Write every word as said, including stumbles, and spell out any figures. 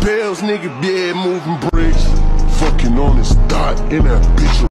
bells, nigga, yeah, moving bricks. Fucking on this dot in that bitch.